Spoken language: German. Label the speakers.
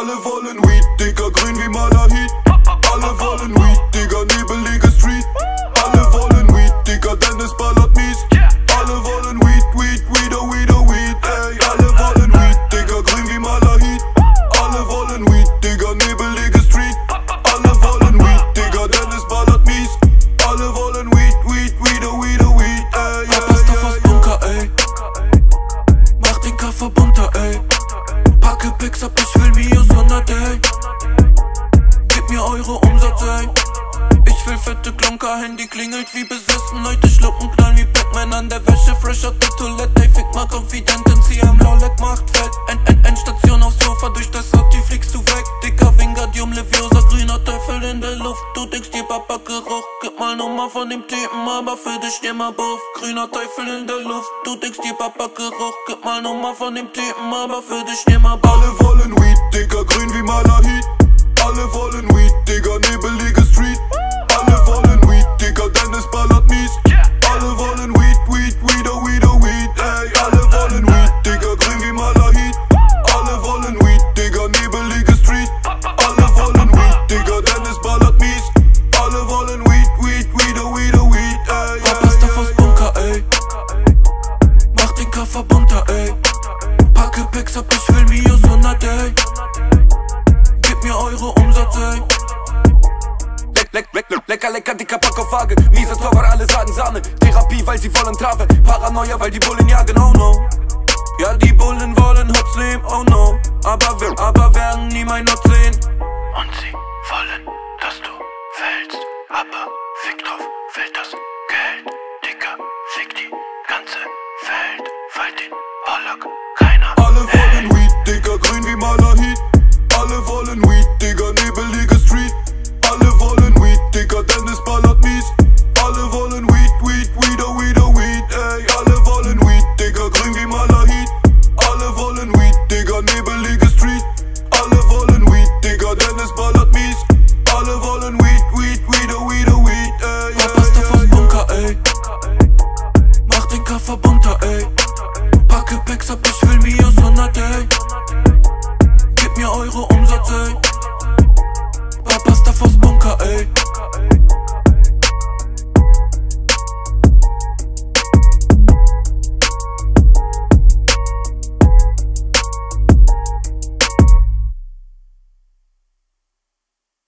Speaker 1: Alle wollen Weed, Digga, grün wie Malahit. Alle wollen Weed, Digga, nebelige Street. Alle wollen Weed, Digga, denn es ballert mies. Alle wollen Weed, Weed, Weed, oh Weed, oh Weed, ey. Alle wollen Weed, Digga, grün wie Malahit. Alle wollen Weed, Digga, nebelige Street. Alle wollen Weed, Digga, denn es ballert mies. Alle wollen Weed, Weed, Weed, oh Weed, oh Weed, ey.
Speaker 2: Papperstoff aus Bunker, ey. Mach den Koffer bunter, ey. Packe Picks ab, ich will Mios 100, ey. Gib mir eure Umsatz, ey. Ich will fette Klonker, Handy klingelt wie besessen. Leute schlucken, knallen wie Pac-Man an der Wäsche. Fresh out der Toilette, ey, fick mal confident. Sie am Lawleck macht fett. Endstation aufs Sofa, durch das Sotti fliegst du weg. Dicker Wingardium Leviosa, grüner Teufel in der Luft. Du denkst dir Papa-Geruch, gib mal Nummer von dem Typen, aber für dich immer Buff. Grüner Teufel in der Luft, du denkst dir Papa-Geruch, gib mal Nummer von dem Typen, aber für dich immer Buff.
Speaker 1: Alle wollen Weed, Digga, grün wie Malahit. Alle wollen Weed, Digga, nebelige Street. Alle wollen Weed, Digga, denn es ballert mies. Alle wollen Weed, Weed, Weed, oh Weed, oh Weed, ey. Alle wollen Weed, Digga, grün wie Malahit. Alle wollen Weed, Digga, nebelige Street. Alle wollen Weed, Digga, denn es ballert mies. Alle wollen Weed, Weed, Weed, oh Weed, oh Weed, ey.
Speaker 2: Papperstoff aus Bunker, ey. Mach den Koffer bunter, ey. Packe Picks ab, ich will Mios 100, ey. Gib mir eure Umsatz, ey.
Speaker 3: Lecker, lecker, dicker Pack auf Waage. Mieser Torwart, alle sagen Sahne. Therapie, weil sie wollen Trave. Paranoia, weil die Bullen jagen, oh no. Ja, die Bullen wollen Hops nehmen, oh no. Aber werden nie mein Not sehen.
Speaker 4: Und sie wollen, dass du fällst, aber fick drauf.